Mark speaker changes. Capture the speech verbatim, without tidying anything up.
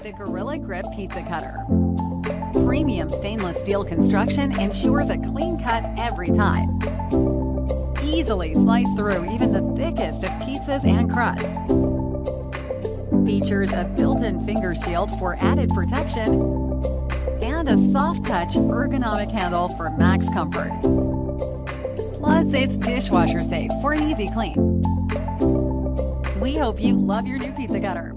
Speaker 1: the Gorilla Grip Pizza Cutter. Premium stainless steel construction ensures a clean cut every time. Easily slice through even the thickest of pizzas and crusts. Features a built-in finger shield for added protection and a soft-touch ergonomic handle for max comfort. Plus, it's dishwasher safe for an easy clean. We hope you love your new pizza cutter.